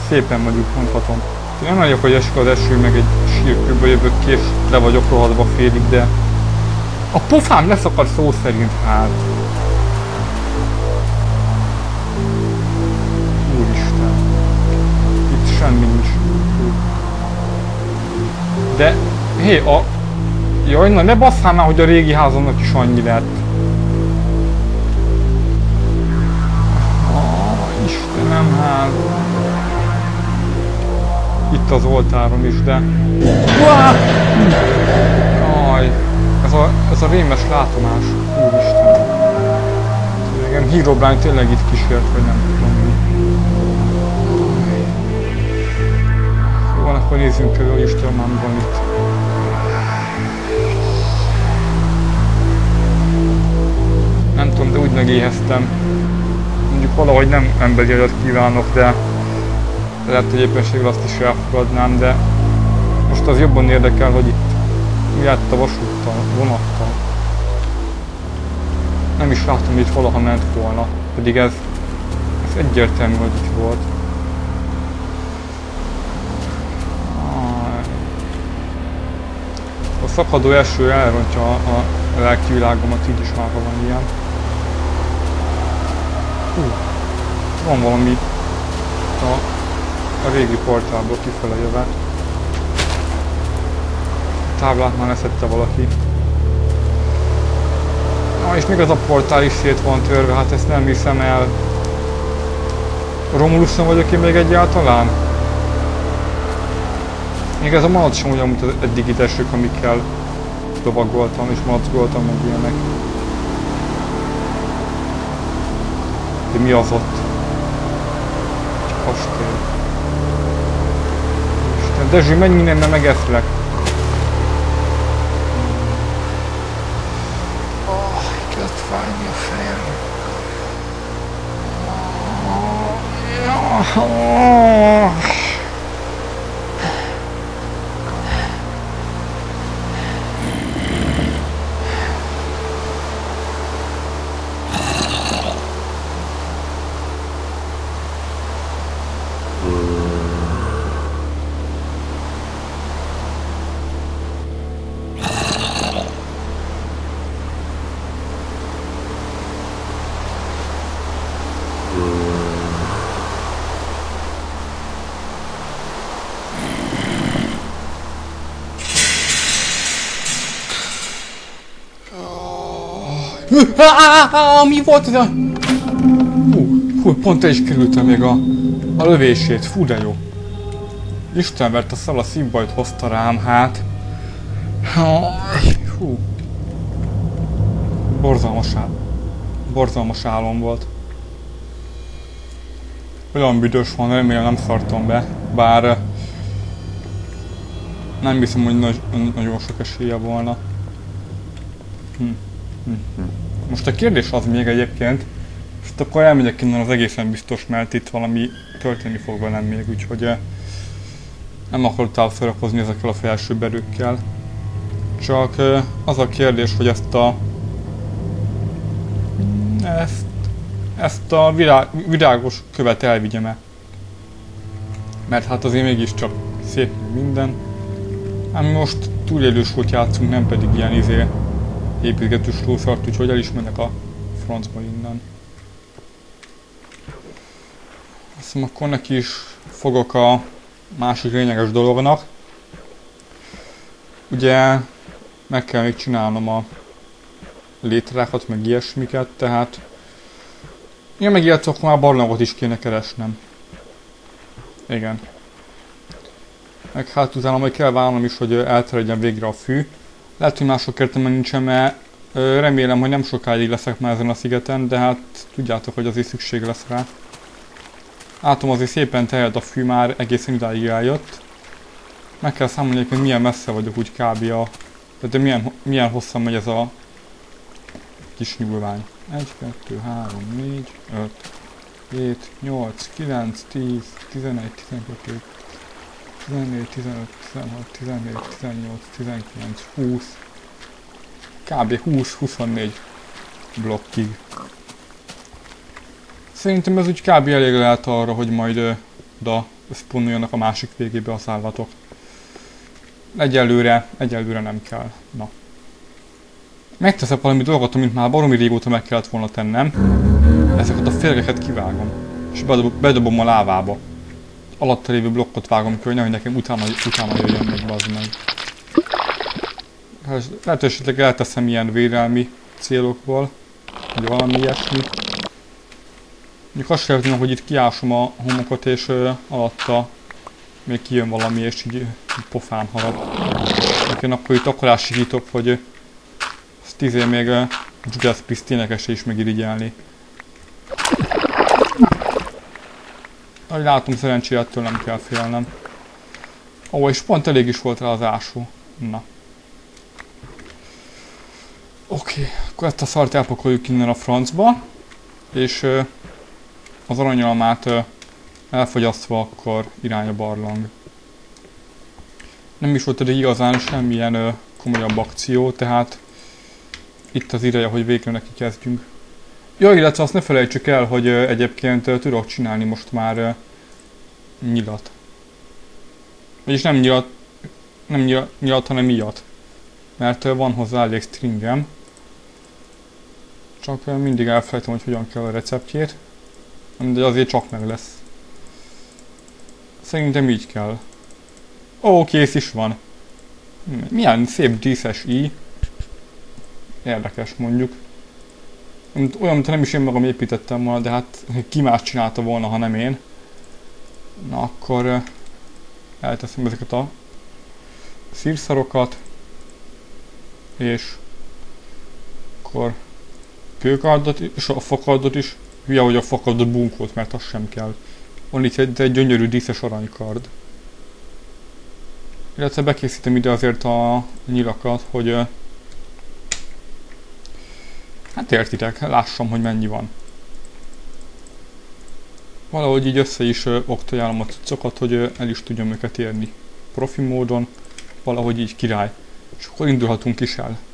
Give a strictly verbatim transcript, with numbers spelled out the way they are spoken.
szépen mondjuk mondhatom. Én nem vagyok, hogy esik az eső, meg egy sírkőből jövök ki, és le vagyok rohadva félig, de a pofám leszakad szó szerint, hát. Úristen. Itt semmi nincs. De, hé, a... Jaj, na ne basszál már, hogy a régi házamnak is annyi lett. Oh, Istenem, hát. Itt az oltáron is, de... Aj, ez a, ez a rémes látomás. Úristen. Igen, Herobrine tényleg itt kísért, vagy nem tudom mi. Jó, akkor nézzünk körül, Isten már van itt. Nem tudom, de úgy megéheztem. Mondjuk valahogy nem emberi agyat kívánok, de lehet, hogy éppenséggel azt is elfogadnám, de most az jobban érdekel, hogy itt mi lett a vasúttal, vonattal. Nem is láttam, hogy itt valaha ment volna, pedig ez, ez egyértelmű, hogy itt volt. A szakadó eső elrontja a, a lelki világomat, így is már van ilyen. Hú, van valami a, a régi portálból kifele jöve. A táblát már leszette valaki. Na, és még az a portál is szét van törve, hát ezt nem hiszem el. Romuluson vagyok én még egyáltalán? Még ez a malac sem olyan, mint az eddigi tesők, amikkel lovagoltam és malacgoltam meg ilyenek. De mi az ott? Egy kastély. Isten, Dezső, menj innen, mert megeszlek. Oh, kezd fájni a fejem. Oh. Mi volt ez a... Hú, hú, pont el is kerültem még a, a lövését, fú de jó. Isten vert a szal, a szívbajt hozta rám, hát. Hú. Borzalmas álom. Borzalmas álom volt. Olyan büdös van, remélem nem szartam be, bár... Nem hiszem, hogy nagy, nagyon sok esélye volna. Hm. Hm. Most a kérdés az még egyébként, ezt akkor elmegyek innen az egészen biztos, mert itt valami történni fog velem még, úgyhogy nem akarok távszórakozni ezekkel a felsőbb erőkkel. Csak az a kérdés, hogy ezt a... ezt, ezt a virág, virágos követ elvigyem-e. Mert hát azért mégiscsak szép minden. Ám most túlélősút játszunk, nem pedig ilyen izé építgetős lószart, úgyhogy el is mennek a francba innen. Azt hiszem, akkor neki is fogok a másik lényeges dolognak. Ugye meg kell még csinálnom a létrákat, meg ilyesmiket, tehát én meg ilyet, akkor már barlangot is kéne keresnem. Igen. Meg hát utána majd kell vállalnom is, hogy elterjedjen végre a fű. Lehet, hogy mások értelme nincsen, mert remélem, hogy nem sokáig leszek már ezen a szigeten, de hát tudjátok, hogy azért szükség lesz rá. Látom, azért szépen terjed a fű, már egészen idáig eljött. Meg kell számolni, hogy milyen messze vagyok úgy kb. A... De milyen, milyen hosszan megy ez a kis nyúlvány. egy, kettő, három, négy, öt, hét, nyolc, kilenc, tíz, tizenegy, tizenkettő, tizennégy, tizenöt, tizenhat, tizenhét, tizennyolc, tizenkilenc, húsz. Kb. húsz-huszonnégy blokkig. Szerintem ez úgy kb. Elég lehet arra, hogy majd oda spawnoljanak a másik végébe az állatok. Egyelőre, egyelőre nem kell. Na. Megteszek valami dolgot, amit már baromi régóta meg kellett volna tennem. Ezeket a férgeket kivágom. És bedobom, bedobom a lávába. Alatta lévő blokkot vágom ki, hogy nekem utána, utána jöjjön meg, bazd meg. Lehet, hogy esetleg elteszem ilyen vérelmi célokból. Vagy valami ilyesmi. Mondjuk azt sem tudom, hogy itt kiásom a homokot, és ö, alatta még kijön valami, és így, így pofán halad. Nekem akkor itt akkor ásítok, hogy ezt izé még a Judas Priest ténylegesen is megirigyelni. Ahogy látom, szerencsére ettől nem kell félnem. Ó, és pont elég is volt rá az ásó. Na. Oké, okay, akkor ezt a szart elpakoljuk innen a francba. És uh, az aranyalmát uh, elfogyasztva akkor irány a barlang. Nem is volt eddig igazán semmilyen uh, komolyabb akció, tehát itt az ideje, hogy végre neki kezdjünk. Ja, illetve azt ne felejtsük el, hogy uh, egyébként uh, tudok csinálni most már uh, nyilat. Vagyis nem nyilat, nem nyilat, nyilat hanem ilyat. Mert uh, van hozzá elég stringem. Csak uh, mindig elfelejtem, hogy hogyan kell a receptjét. De azért csak meg lesz. Szerintem így kell. Ó, kész is van. Milyen szép díszes íj. Érdekes mondjuk. Olyan, mint nem is én magam építettem volna, de hát ki más csinálta volna, ha nem én. Na akkor elteszem ezeket a szírszarokat. És akkor kőkardot és a fakardot is. Hülye, hogy a fakardot bunkolt, mert az sem kell. Van itt egy, egy gyönyörű díszes aranykard. Illetve bekészítem ide azért a nyilakat, hogy hát értitek, lássam, hogy mennyi van. Valahogy így össze is oktojálom a cuccokat, hogy el is tudjam őket érni profi módon. Valahogy így király. És akkor indulhatunk is el.